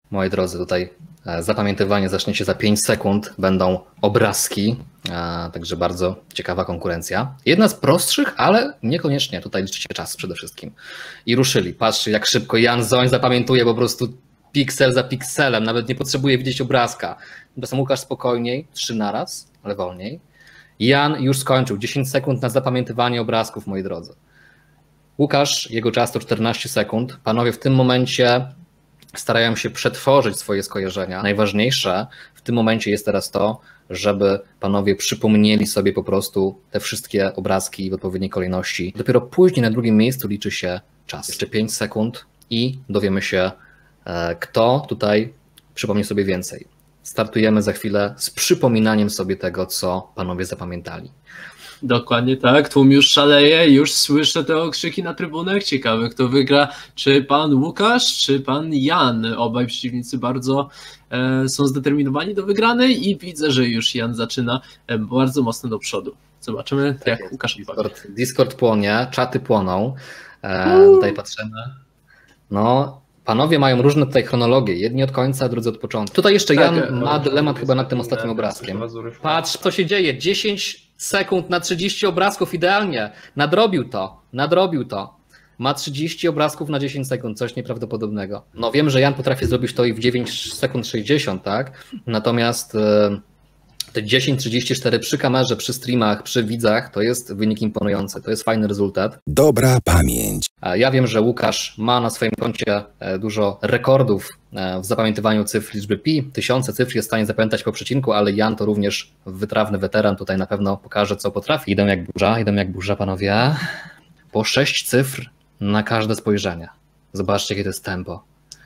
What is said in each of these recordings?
Moi drodzy, tutaj zapamiętywanie zacznie się za 5 sekund, będą obrazki, także bardzo ciekawa konkurencja. Jedna z prostszych, ale niekoniecznie, tutaj liczycie czas przede wszystkim. I ruszyli, patrzcie jak szybko Jan Zoń zapamiętuje po prostu piksel za pikselem, nawet nie potrzebuje widzieć obrazka. Tymczasem Łukasz spokojniej, 3 naraz, ale wolniej. Jan już skończył, 10 sekund na zapamiętywanie obrazków, moi drodzy. Łukasz, jego czas to 14 sekund. Panowie w tym momencie starają się przetworzyć swoje skojarzenia. Najważniejsze w tym momencie jest teraz to, żeby panowie przypomnieli sobie po prostu te wszystkie obrazki w odpowiedniej kolejności. Dopiero później na drugim miejscu liczy się czas. Jeszcze 5 sekund i dowiemy się, kto tutaj przypomni sobie więcej. Startujemy za chwilę z przypominaniem sobie tego, co panowie zapamiętali. Dokładnie tak, tłum już szaleje, już słyszę te okrzyki na trybunach. Ciekawe, kto wygra, czy pan Łukasz, czy pan Jan. Obaj przeciwnicy bardzo są zdeterminowani do wygranej i widzę, że już Jan zaczyna bardzo mocno do przodu. Zobaczymy, tak jak Łukasz Discord płonie, czaty płoną. Tutaj patrzymy. No, panowie mają różne tutaj chronologie, jedni od końca, drudzy od początku. Tutaj jeszcze Jan ma dylemat chyba nad tym ostatnim obrazkiem. Patrz, co się dzieje, 10 sekund na 30 obrazków, idealnie. Nadrobił to. Ma 30 obrazków na 10 sekund, coś nieprawdopodobnego. No wiem, że Jan potrafi zrobić to i w 9 sekund 60, tak? Natomiast te 10:34 przy kamerze, przy streamach, przy widzach, to jest wynik imponujący, to jest fajny rezultat. Dobra pamięć. Ja wiem, że Łukasz ma na swoim koncie dużo rekordów w zapamiętywaniu cyfr liczby pi. 1000 cyfr jest w stanie zapamiętać po przecinku, ale Jan to również wytrawny weteran, tutaj na pewno pokaże, co potrafi. Idą jak burza, panowie. Po 6 cyfr na każde spojrzenie. Zobaczcie, jakie to jest tempo.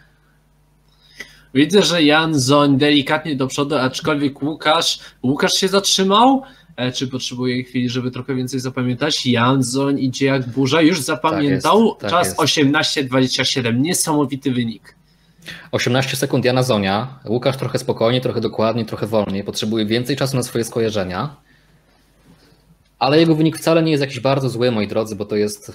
Widzę, że Jan Zoń delikatnie do przodu, aczkolwiek Łukasz się zatrzymał. Czy potrzebuje chwili, żeby trochę więcej zapamiętać? Jan Zoń idzie jak burza, już zapamiętał. Tak czas jest. 18:27, niesamowity wynik. 18 sekund Jana Zonia. Łukasz trochę spokojniej, trochę dokładniej, trochę wolniej. Potrzebuje więcej czasu na swoje skojarzenia. Ale jego wynik wcale nie jest jakiś bardzo zły, moi drodzy, bo to jest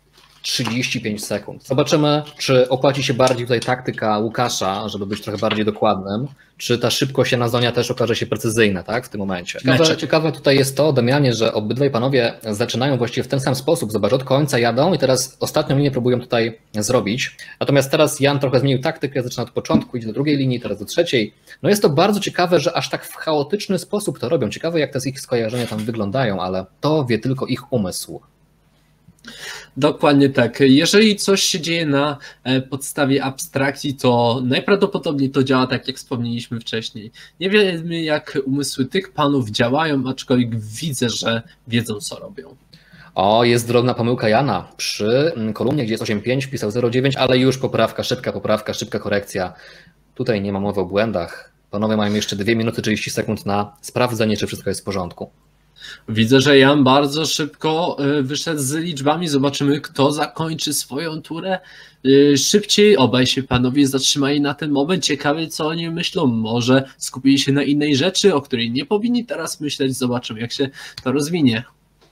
35 sekund. Zobaczymy, czy opłaci się bardziej tutaj taktyka Łukasza, żeby być trochę bardziej dokładnym, czy ta szybkość Jana Zonia też okaże się precyzyjna, tak, w tym momencie. Ciekawe tutaj jest to, Damianie, że obydwaj panowie zaczynają właściwie w ten sam sposób. Zobacz, od końca jadą i teraz ostatnią linię próbują tutaj zrobić. Natomiast teraz Jan trochę zmienił taktykę, zaczyna od początku, idzie do drugiej linii, teraz do trzeciej. No jest to bardzo ciekawe, że aż tak w chaotyczny sposób to robią. Ciekawe, jak te ich skojarzenia tam wyglądają, ale to wie tylko ich umysł. Dokładnie tak. Jeżeli coś się dzieje na podstawie abstrakcji, to najprawdopodobniej to działa tak, jak wspomnieliśmy wcześniej. Nie wiemy, jak umysły tych panów działają, aczkolwiek widzę, że wiedzą, co robią. O, jest drobna pomyłka Jana. Przy kolumnie, gdzie jest 8,5, wpisał 0,9, ale już poprawka, szybka korekcja. Tutaj nie ma mowy o błędach. Panowie mają jeszcze 2 minuty 30 sekund na sprawdzenie, czy wszystko jest w porządku. Widzę, że Jan bardzo szybko wyszedł z liczbami. Zobaczymy, kto zakończy swoją turę szybciej. Obaj się panowie zatrzymali na ten moment. Ciekawe, co oni myślą. Może skupili się na innej rzeczy, o której nie powinni teraz myśleć. Zobaczymy, jak się to rozwinie.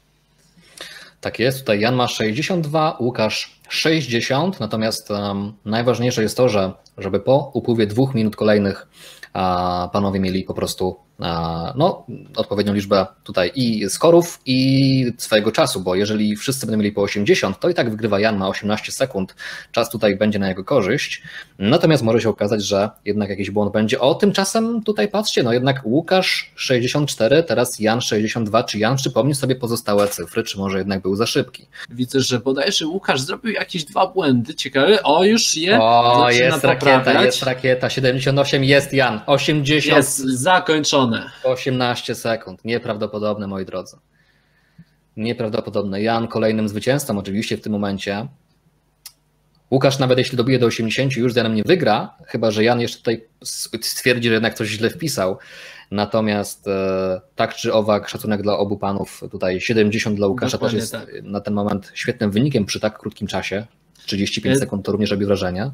Tak jest, tutaj Jan ma 62, Łukasz 60, natomiast najważniejsze jest to, żeby po upływie 2 minut kolejnych panowie mieli po prostu no, odpowiednią liczbę tutaj i skorów, i swojego czasu, bo jeżeli wszyscy będą mieli po 80, to i tak wygrywa Jan, ma 18 sekund, czas tutaj będzie na jego korzyść, natomiast może się okazać, że jednak jakiś błąd będzie. O, tymczasem tutaj patrzcie, no jednak Łukasz 64, teraz Jan 62, czy Jan przypomni sobie pozostałe cyfry, czy może jednak był za szybki? Widzę, że bodajże Łukasz zrobił jakieś 2 błędy, ciekawe, o już je o, jest rakieta, 78, jest Jan, 80. Jest zakończone. 18 sekund. Nieprawdopodobne, moi drodzy. Nieprawdopodobne. Jan kolejnym zwycięzcą oczywiście w tym momencie. Łukasz nawet jeśli dobije do 80 już z Janem nie wygra, chyba że Jan jeszcze tutaj stwierdzi, że jednak coś źle wpisał. Natomiast tak czy owak szacunek dla obu panów. Tutaj 70 dla Łukasza też jest na ten moment świetnym wynikiem przy tak krótkim czasie. 35 sekund to również robi wrażenie.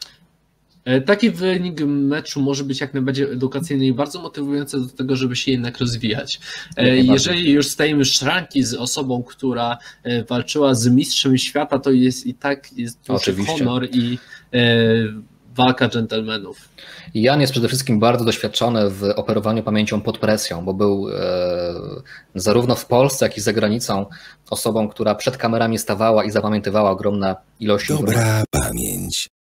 Taki wynik meczu może być jak najbardziej edukacyjny i bardzo motywujący do tego, żeby się jednak rozwijać. Jeżeli już stajemy szranki z osobą, która walczyła z mistrzem świata, to jest i tak jest duży honor i walka dżentelmenów. Jan jest przede wszystkim bardzo doświadczony w operowaniu pamięcią pod presją, bo był zarówno w Polsce, jak i za granicą osobą, która przed kamerami stawała i zapamiętywała ogromne ilości. Dobra pamięć.